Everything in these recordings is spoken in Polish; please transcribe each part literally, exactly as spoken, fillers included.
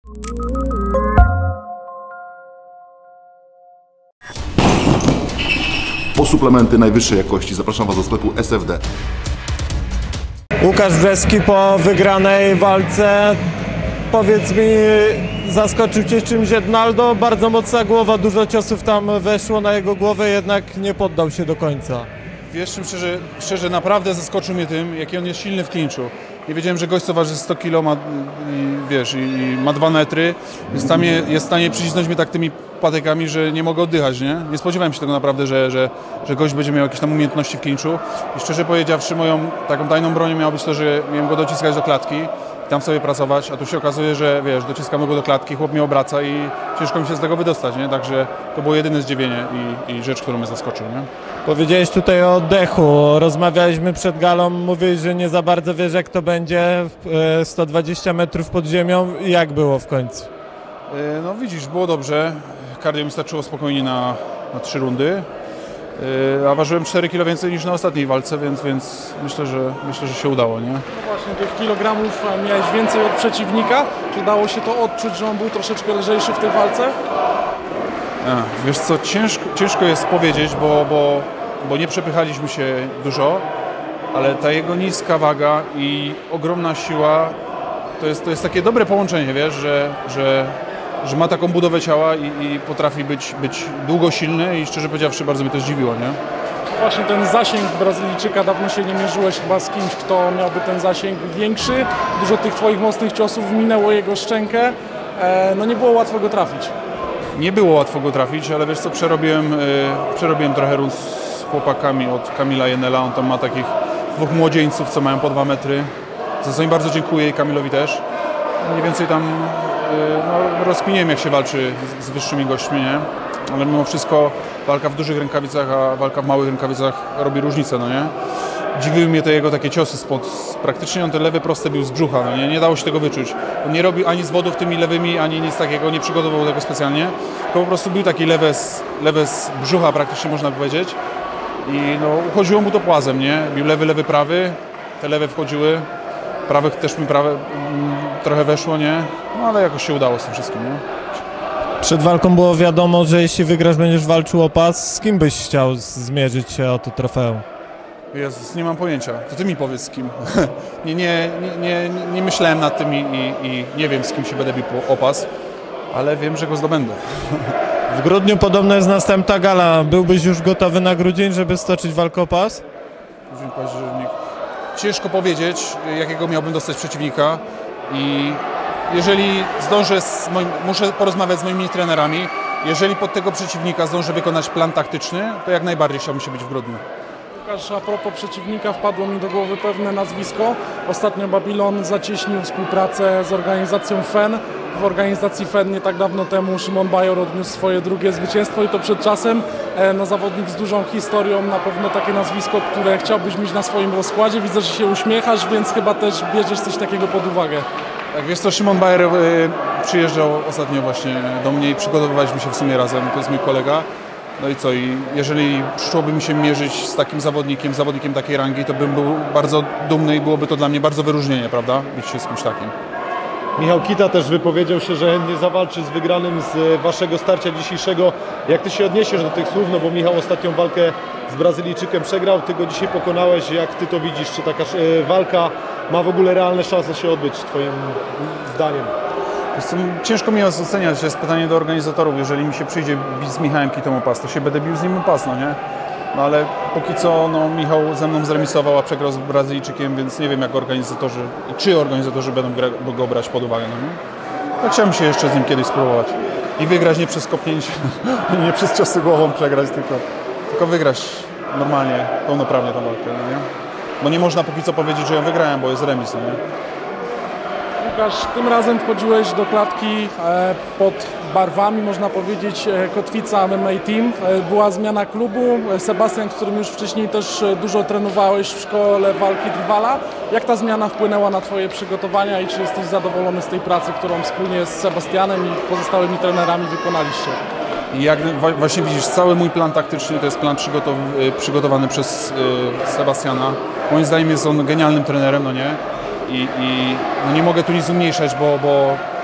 Po suplementy najwyższej jakości zapraszam Was do sklepu S F D. Łukasz Brzeski po wygranej walce. Powiedz mi, zaskoczył Cię czymś Ednaldo? Bardzo mocna głowa, dużo ciosów tam weszło na jego głowę, jednak nie poddał się do końca. Wiesz czym, szczerze, szczerze naprawdę zaskoczył mnie tym, jaki on jest silny w klinczu. Nie wiedziałem, że gość, co waży sto kilo, ma, i, wiesz, i, i ma dwa metry, jest w stanie, jest w stanie przycisnąć mnie tak tymi patykami, że nie mogę oddychać, nie? Nie spodziewałem się tego naprawdę, że, że, że gość będzie miał jakieś tam umiejętności w klinczu. I szczerze powiedziawszy, moją taką tajną bronią miało być to, że miałem go dociskać do klatki, tam sobie pracować, a tu się okazuje, że wiesz, dociskamy go do klatki, chłop mnie obraca i ciężko mi się z tego wydostać, nie? Także to było jedyne zdziwienie i, i rzecz, którą mnie zaskoczył, nie? Powiedziałeś tutaj o oddechu, rozmawialiśmy przed galą, mówiłeś, że nie za bardzo wiesz, jak to będzie, sto dwadzieścia metrów pod ziemią. Jak było w końcu? No widzisz, było dobrze, kardio mi starczyło spokojnie na, na trzy rundy, a ważyłem cztery kilo więcej niż na ostatniej walce, więc, więc myślę, że, myślę, że się udało, nie? No właśnie, tych kilogramów miałeś więcej od przeciwnika, czy dało się to odczuć, że on był troszeczkę lżejszy w tej walce? A, wiesz co, ciężko, ciężko jest powiedzieć, bo, bo, bo nie przepychaliśmy się dużo, ale ta jego niska waga i ogromna siła to jest, to jest takie dobre połączenie, wiesz, że, że, że ma taką budowę ciała i, i potrafi być, być długo silny i szczerze powiedziawszy bardzo mnie to zdziwiło, nie? Właśnie ten zasięg Brazylijczyka, dawno się nie mierzyłeś chyba z kimś, kto miałby ten zasięg większy. Dużo tych Twoich mocnych ciosów minęło jego szczękę, e, no nie było łatwo go trafić. Nie było łatwo go trafić, ale wiesz co, przerobiłem, yy, przerobiłem trochę rund z chłopakami od Kamila Jenela, on tam ma takich dwóch młodzieńców, co mają po dwa metry, za co im bardzo dziękuję i Kamilowi też. Mniej więcej tam yy, no, rozkminiłem, jak się walczy z, z wyższymi gośćmi, nie? Ale mimo wszystko walka w dużych rękawicach, a walka w małych rękawicach robi różnicę, no nie? Dziwiły mnie te jego takie ciosy spod, praktycznie on te lewe proste bił z brzucha, no nie? Nie dało się tego wyczuć. On nie robił ani zwodów tymi lewymi, ani nic takiego, nie przygotował tego specjalnie, tylko po prostu bił takie lewe z, lewe z brzucha praktycznie, można powiedzieć. I no, uchodziło mu to płazem, nie? Bił lewy, lewy, prawy, te lewe wchodziły, prawych też mi prawe mm, trochę weszło, nie? No ale jakoś się udało z tym wszystkim, nie? Przed walką było wiadomo, że jeśli wygrasz, będziesz walczył o pas. Z kim byś chciał zmierzyć się o to trofeum? Jezus, nie mam pojęcia. To ty mi powiedz z kim. nie, nie, nie, nie, nie myślałem nad tym i, i, i nie wiem, z kim się będę bił o pas, ale wiem, że go zdobędę. W grudniu podobno jest następna gala. Byłbyś już gotowy na grudzień, żeby stoczyć walkę o pas? Grudzień, październik. Ciężko powiedzieć, jakiego miałbym dostać przeciwnika i jeżeli zdążę z moim, muszę porozmawiać z moimi trenerami, jeżeli pod tego przeciwnika zdążę wykonać plan taktyczny, to jak najbardziej chciałbym się być w grudniu. Łukasz, a propos przeciwnika, wpadło mi do głowy pewne nazwisko. Ostatnio Babylon zacieśnił współpracę z organizacją F E N. W organizacji F E N nie tak dawno temu Szymon Bajor odniósł swoje drugie zwycięstwo i to przed czasem. No, zawodnik z dużą historią, na pewno takie nazwisko, które chciałbyś mieć na swoim rozkładzie. Widzę, że się uśmiechasz, więc chyba też bierzesz coś takiego pod uwagę. Tak, wiesz co, Szymon Bajor y, przyjeżdżał ostatnio właśnie do mnie i przygotowywaliśmy się w sumie razem, to jest mój kolega. No i co, i jeżeli przyszłoby mi się mierzyć z takim zawodnikiem, zawodnikiem takiej rangi, to bym był bardzo dumny i byłoby to dla mnie bardzo wyróżnienie, prawda? Bić się z kimś takim. Michał Kita też wypowiedział się, że nie zawalczy z wygranym z waszego starcia dzisiejszego. Jak ty się odniesiesz do tych słów? No bo Michał ostatnią walkę z Brazylijczykiem przegrał, ty go dzisiaj pokonałeś. Jak ty to widzisz? Czy taka walka ma w ogóle realne szanse się odbyć, twoim zdaniem? Ciężko mi oceniać, to jest pytanie do organizatorów. Jeżeli mi się przyjdzie bić z Michałem Kitą o pas, to się będę bił z nim o pas, no nie? No ale póki co no, Michał ze mną zremisował, a przegrał z Brazylijczykiem, więc nie wiem, jak organizatorzy, czy organizatorzy będą go brać pod uwagę, no nie? Ja chciałbym się jeszcze z nim kiedyś spróbować i wygrać nie przez kopnięcie, nie przez ciosy głową przegrać, tylko, tylko wygrać normalnie, pełnoprawnie tę walkę, no nie? Bo nie można póki co powiedzieć, że ją wygrałem, bo jest remis, no nie? Łukasz, tym razem wchodziłeś do klatki pod barwami, można powiedzieć, kotwica M M A Team. Była zmiana klubu. Sebastian, z którym już wcześniej też dużo trenowałeś w szkole walki Trwala. Jak ta zmiana wpłynęła na twoje przygotowania i czy jesteś zadowolony z tej pracy, którą wspólnie z Sebastianem i pozostałymi trenerami wykonaliście? Jak właśnie widzisz, cały mój plan taktyczny to jest plan przygotow przygotowany przez Sebastiana. Moim zdaniem jest on genialnym trenerem, no nie? I, i no nie mogę tu nic umniejszać, bo, bo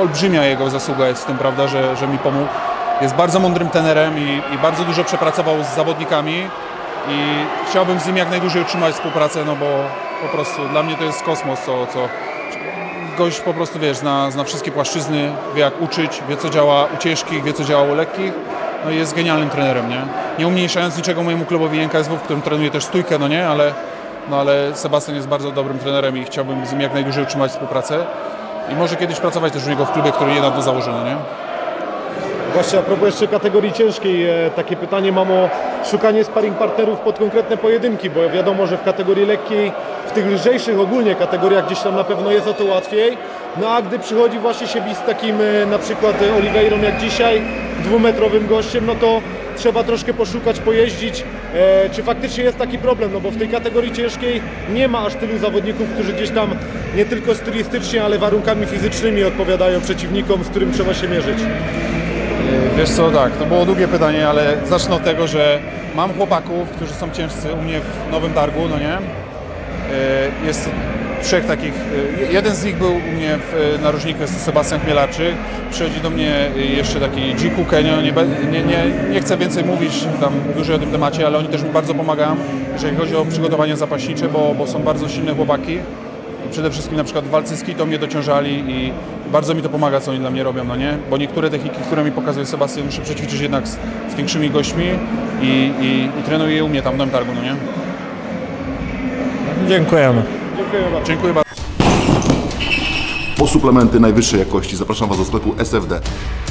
olbrzymia jego zasługa jest w tym, prawda, że, że mi pomógł. Jest bardzo mądrym trenerem i, i bardzo dużo przepracował z zawodnikami i chciałbym z nim jak najdłużej utrzymać współpracę, no bo po prostu dla mnie to jest kosmos, co, co gość po prostu, wiesz, zna, zna wszystkie płaszczyzny, wie jak uczyć, wie co działa u ciężkich, wie co działa u lekkich, no i jest genialnym trenerem, nie? Nie umniejszając niczego mojemu klubowi N K S W, w którym trenuję też stójkę, no nie, ale, no ale Sebastian jest bardzo dobrym trenerem i chciałbym z nim jak najdłużej utrzymać współpracę i może kiedyś pracować też u niego w klubie, który niedawno założył, no nie? Właśnie a propos jeszcze kategorii ciężkiej, e, takie pytanie mam o szukanie sparring partnerów pod konkretne pojedynki, bo wiadomo, że w kategorii lekkiej, w tych lżejszych ogólnie kategoriach gdzieś tam na pewno jest o to łatwiej, no a gdy przychodzi właśnie się bić z takim e, na przykład e, Oliveirą jak dzisiaj, dwumetrowym gościem, no to trzeba troszkę poszukać, pojeździć, e, czy faktycznie jest taki problem, no bo w tej kategorii ciężkiej nie ma aż tylu zawodników, którzy gdzieś tam nie tylko stylistycznie, ale warunkami fizycznymi odpowiadają przeciwnikom, z którym trzeba się mierzyć. Wiesz co, tak, to było długie pytanie, ale zacznę od tego, że mam chłopaków, którzy są ciężcy u mnie w Nowym Targu, no nie? Jest trzech takich, jeden z nich był u mnie w narożniku, jest Sebastian Chmielarczyk, przychodzi do mnie jeszcze taki Dziku Kenio, nie, nie, nie, nie chcę więcej mówić tam dłużej o tym temacie, ale oni też mi bardzo pomagają, jeżeli chodzi o przygotowanie zapaśnicze, bo, bo są bardzo silne chłopaki. Przede wszystkim na przykład w walce z Kitą mnie dociążali i bardzo mi to pomaga, co oni dla mnie robią, no nie? Bo niektóre techniki, które mi pokazuje Sebastian, muszę przećwiczyć jednak z, z większymi gośćmi i, i, i trenuję je u mnie tam w Nowym Targu, no nie? Dziękujemy. Dziękuję bardzo. Dziękuję bardzo. Po suplementy najwyższej jakości zapraszam Was do sklepu S F D.